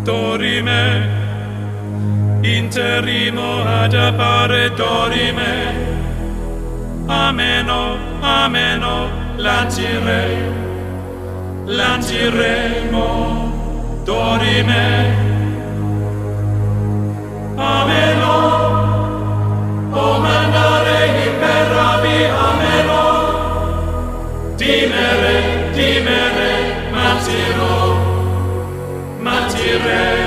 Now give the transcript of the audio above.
dorime, interimo ad appare dorime, ameno, ameno, lanciremo, dorime, ameno, o mandare imperavi, ameno, dimere, matiremo.